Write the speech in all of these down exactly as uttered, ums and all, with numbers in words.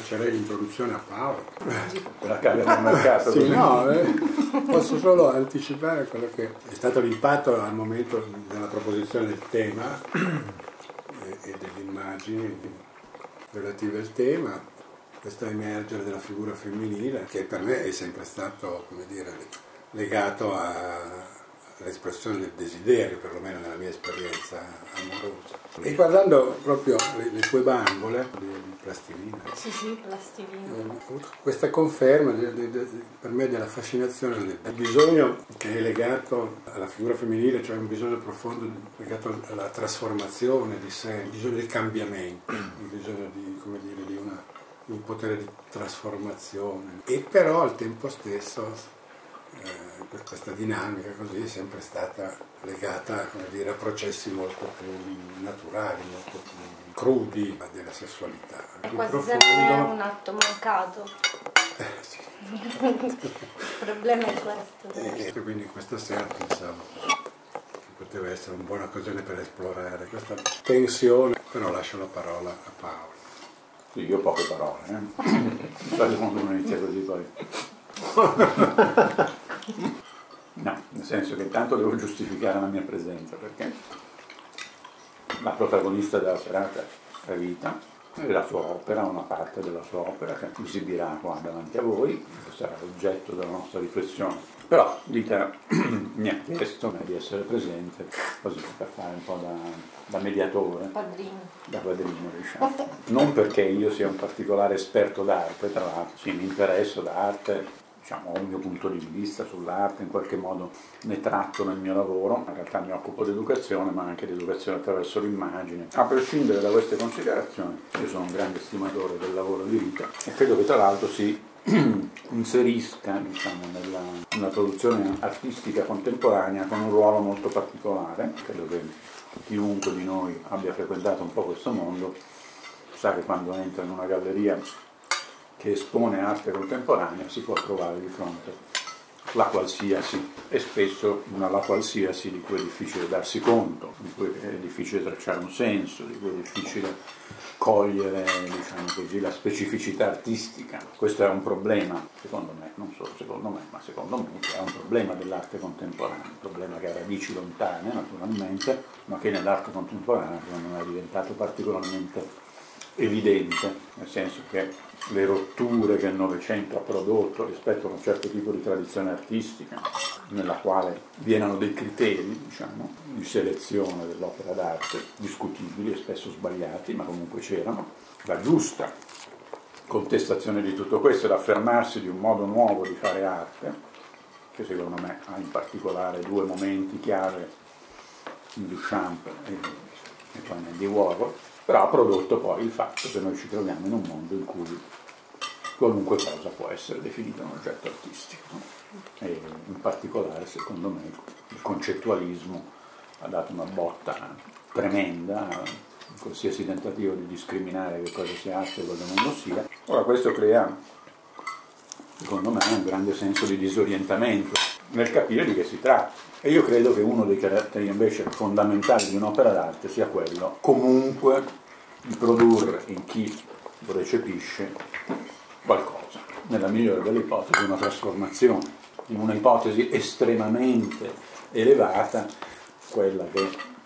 lascerei l'introduzione a Paolo. Per la cavi al mercato. Sì, no, eh, posso solo anticipare quello che è stato l'impatto al momento della proposizione del tema e, e delle immagini relative al tema, questo emergere della figura femminile, che per me è sempre stato, come dire, legato a l'espressione del desiderio, perlomeno nella mia esperienza amorosa. E guardando proprio le, le tue bambole di, di plastilina, sì, sì, plastilina, eh, ho avuto questa conferma de, de, de, per me della fascinazione del, del bisogno che è legato alla figura femminile, cioè un bisogno profondo legato alla trasformazione di sé, il bisogno di cambiamento, il bisogno di, come dire, di una, un potere di trasformazione, e però al tempo stesso Eh, questa dinamica così è sempre stata legata, come dire, a processi molto più naturali, molto più crudi della sessualità. È più quasi profondo. sempre un atto mancato. Eh, sì. Il problema è questo. E quindi questa sera pensavo che poteva essere una buona occasione per esplorare questa tensione, però lascio la parola a Paolo. Sì, io ho poche parole, eh. Sai quando uno inizia così poi. No, nel senso che intanto devo giustificare la mia presenza, perché la protagonista della serata è Rita, e la sua opera, una parte della sua opera che esibirà qua davanti a voi, che sarà l'oggetto della nostra riflessione. Però Rita mi ha chiesto di essere presente, così per fare un po' da, da mediatore, Padrino. da padrino, diciamo. Non perché io sia un particolare esperto d'arte, tra l'altro, sì, mi interesso d'arte, diciamo, ho il mio punto di vista sull'arte, in qualche modo ne tratto nel mio lavoro, in realtà mi occupo di educazione, ma anche di educazione attraverso l'immagine. A prescindere da queste considerazioni, io sono un grande stimatore del lavoro di Rita e credo che tra l'altro si inserisca, diciamo, nella, nella produzione artistica contemporanea con un ruolo molto particolare. Credo che chiunque di noi abbia frequentato un po' questo mondo sa che quando entra in una galleria che espone arte contemporanea si può trovare di fronte la qualsiasi, e spesso una la qualsiasi di cui è difficile darsi conto, di cui è difficile tracciare un senso, di cui è difficile cogliere, diciamo così, la specificità artistica. Questo è un problema, secondo me, non solo secondo me, ma secondo me è un problema dell'arte contemporanea, un problema che ha radici lontane naturalmente, ma che nell'arte contemporanea secondo me è diventato particolarmente evidente, nel senso che le rotture che il Novecento ha prodotto rispetto a un certo tipo di tradizione artistica, nella quale vi erano dei criteri, diciamo, di selezione dell'opera d'arte, discutibili e spesso sbagliati, ma comunque c'erano, la giusta contestazione di tutto questo è l'affermarsi di un modo nuovo di fare arte, che secondo me ha in particolare due momenti chiave in Duchamp e, e poi nel Andy Warhol, però ha prodotto poi il fatto che noi ci troviamo in un mondo in cui qualunque cosa può essere definita un oggetto artistico, no? E in particolare, secondo me, il concettualismo ha dato una botta tremenda a qualsiasi tentativo di discriminare che cosa sia arte e cosa non lo sia. Ora questo crea, secondo me, un grande senso di disorientamento nel capire di che si tratta. E io credo che uno dei caratteri invece fondamentali di un'opera d'arte sia quello comunque di produrre in chi lo recepisce qualcosa, nella migliore delle ipotesi una trasformazione, in una ipotesi estremamente elevata, quella che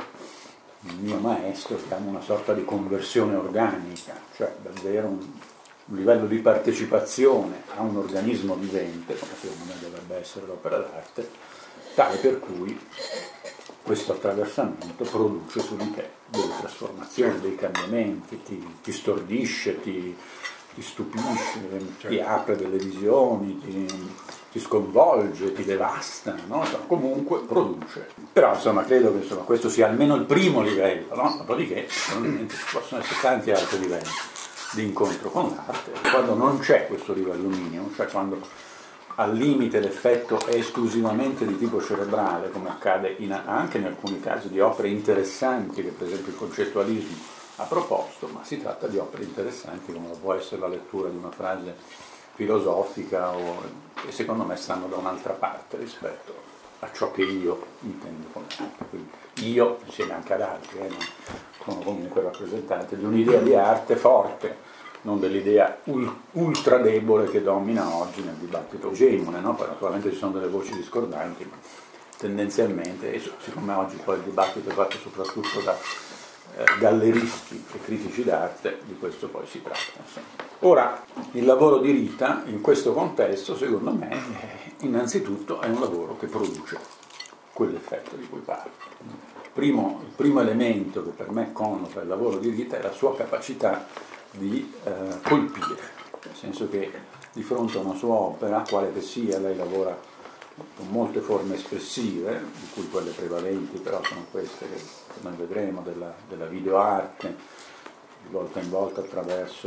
il mio maestro chiama una sorta di conversione organica, cioè davvero un, un livello di partecipazione a un organismo vivente, come secondo me dovrebbe essere l'opera d'arte, tale per cui questo attraversamento produce su di te delle trasformazioni, dei cambiamenti, ti, ti stordisce, ti, ti stupisce, certo, ti apre delle visioni, ti, ti sconvolge, ti devasta, no? Comunque produce. Però insomma credo che insomma, questo sia almeno il primo livello, no? Dopodiché probabilmente ci possono essere tanti altri livelli di incontro con l'arte. Quando non c'è questo livello minimo, cioè quando al limite l'effetto è esclusivamente di tipo cerebrale, come accade in, anche in alcuni casi di opere interessanti che per esempio il concettualismo ha proposto, ma si tratta di opere interessanti come può essere la lettura di una frase filosofica o, che secondo me stanno da un'altra parte rispetto a ciò che io intendo come arte. Quindi io, insieme anche ad altri, eh, sono comunque rappresentante di un'idea di arte forte, non dell'idea ultra debole che domina oggi nel dibattito egemone, no? Poi naturalmente ci sono delle voci discordanti, ma tendenzialmente, e siccome oggi poi il dibattito è fatto soprattutto da eh, galleristi e critici d'arte, di questo poi si tratta. Insomma. Ora, il lavoro di Rita in questo contesto, secondo me, innanzitutto è un lavoro che produce quell'effetto di cui parlo. Primo, il primo elemento che per me connota il lavoro di Rita è la sua capacità di eh, colpire, nel senso che di fronte a una sua opera, quale che sia, lei lavora con molte forme espressive, di cui quelle prevalenti però sono queste che noi vedremo, della, della videoarte, di volta in volta attraverso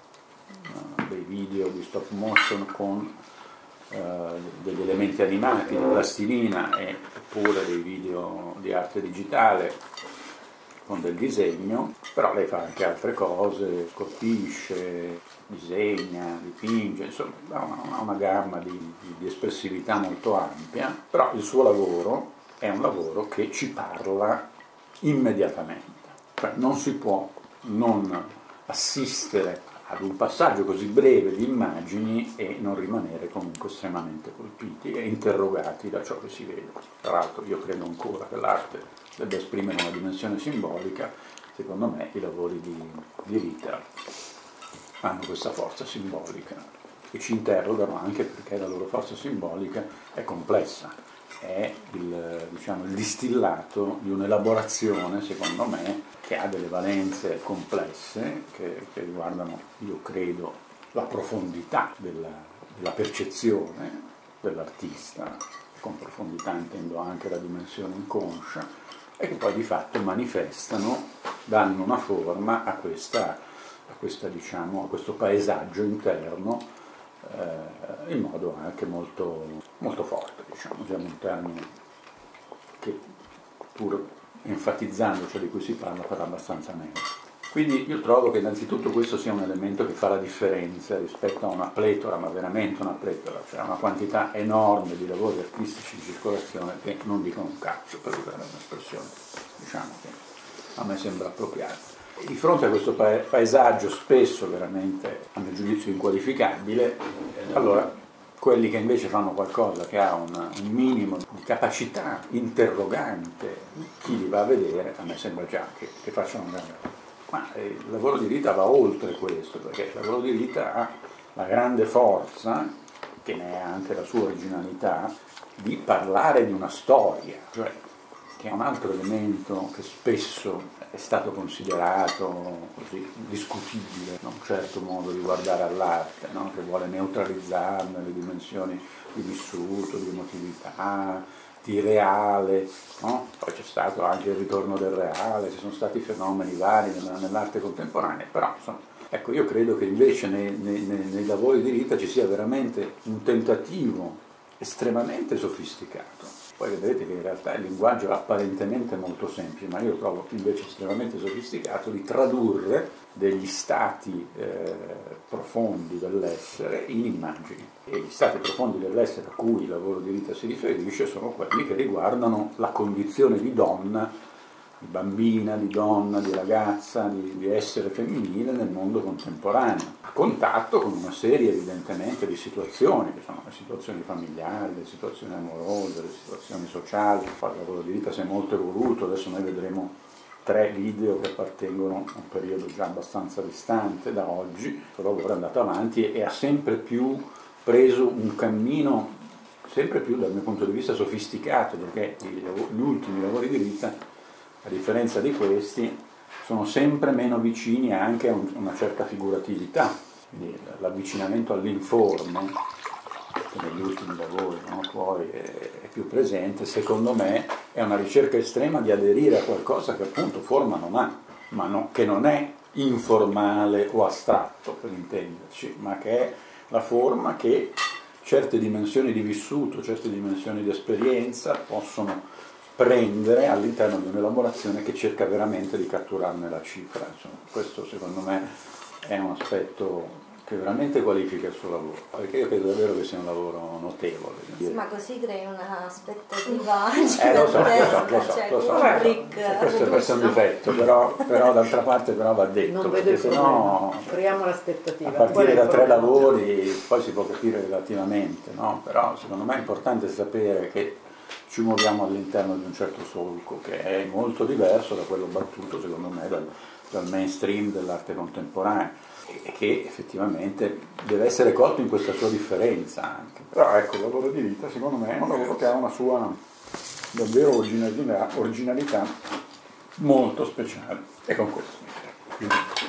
uh, dei video di stop motion con uh, degli elementi animati, di plastilina, e oppure dei video di arte digitale con del disegno, però lei fa anche altre cose, scolpisce, disegna, dipinge, insomma ha una, una gamma di, di, di espressività molto ampia, però il suo lavoro è un lavoro che ci parla immediatamente, cioè non si può non assistere ad un passaggio così breve di immagini e non rimanere comunque estremamente colpiti e interrogati da ciò che si vede. Tra l'altro io credo ancora che l'arte debba esprimere una dimensione simbolica, secondo me i lavori di, di Rita hanno questa forza simbolica e ci interrogano anche perché la loro forza simbolica è complessa, è il, diciamo, il distillato di un'elaborazione, secondo me, che ha delle valenze complesse che, che riguardano, io credo, la profondità della, della percezione dell'artista, con profondità intendo anche la dimensione inconscia, e che poi di fatto manifestano, danno una forma a, questa, a, questa, diciamo, a questo paesaggio interno eh, in modo anche molto, molto forte, diciamo, usiamo un termine che pur enfatizzando ciò di cui si parla farà abbastanza meglio. Quindi io trovo che innanzitutto questo sia un elemento che fa la differenza rispetto a una pletora, ma veramente una pletora, cioè una quantità enorme di lavori artistici in circolazione che non dicono un cazzo, per usare un'espressione, diciamo, che a me sembra appropriata. E di fronte a questo paesaggio spesso veramente, a mio giudizio, inqualificabile, allora quelli che invece fanno qualcosa che ha una, un minimo di capacità interrogante, chi li va a vedere, a me sembra già che, che facciano un grande. Ma il lavoro di Rita va oltre questo, perché il lavoro di Rita ha la grande forza, che ne è anche la sua originalità, di parlare di una storia, cioè che è un altro elemento che spesso è stato considerato così discutibile, no? Un certo modo di guardare all'arte, no? Che vuole neutralizzarne le dimensioni di vissuto, di emotività, di reale, no? Poi c'è stato anche il ritorno del reale, ci sono stati fenomeni vari nell'arte contemporanea, però insomma, ecco, io credo che invece nei, nei, nei lavori di Rita ci sia veramente un tentativo estremamente sofisticato. Poi vedrete che in realtà il linguaggio è apparentemente molto semplice, ma io trovo invece estremamente sofisticato di tradurre degli stati eh, profondi dell'essere in immagini. E gli stati profondi dell'essere a cui il lavoro di Rita si riferisce sono quelli che riguardano la condizione di donna, di bambina, di donna, di ragazza, di, di essere femminile nel mondo contemporaneo, a contatto con una serie evidentemente di situazioni, che sono le situazioni familiari, le situazioni amorose, le situazioni sociali. Poi il lavoro di Rita si è molto evoluto, adesso noi vedremo tre video che appartengono a un periodo già abbastanza distante da oggi, il lavoro è andato avanti e ha sempre più preso un cammino, sempre più dal mio punto di vista sofisticato, perché gli ultimi lavori di Rita, a differenza di questi, sono sempre meno vicini anche a una certa figuratività, quindi l'avvicinamento all'informe, che negli ultimi lavori, no, poi è, è più presente, secondo me è una ricerca estrema di aderire a qualcosa che appunto forma non ha, ma no, che non è informale o astratto, per intenderci, ma che è la forma che certe dimensioni di vissuto, certe dimensioni di esperienza possono prendere all'interno di un'elaborazione che cerca veramente di catturarne la cifra. Insomma, questo secondo me è un aspetto che veramente qualifica il suo lavoro, perché io credo davvero che sia un lavoro notevole. Sì, ma così crei un'aspettativa eh, lo so, lo so, gigantesca, lo so, cioè lo so, Kubrick. lo so. Questo, questo è un difetto, però, però d'altra parte però va detto, Non vedo perché il se problema, no creiamo a l'aspettativa. partire da tre lavori poi si può capire relativamente, no? Però secondo me è importante sapere che ci muoviamo all'interno di un certo solco che è molto diverso da quello battuto secondo me dal, dal mainstream dell'arte contemporanea e che effettivamente deve essere colto in questa sua differenza anche. Però ecco, il lavoro di Rita secondo me è un lavoro che ha una sua davvero originalità, originalità molto speciale e con questo mi fermo.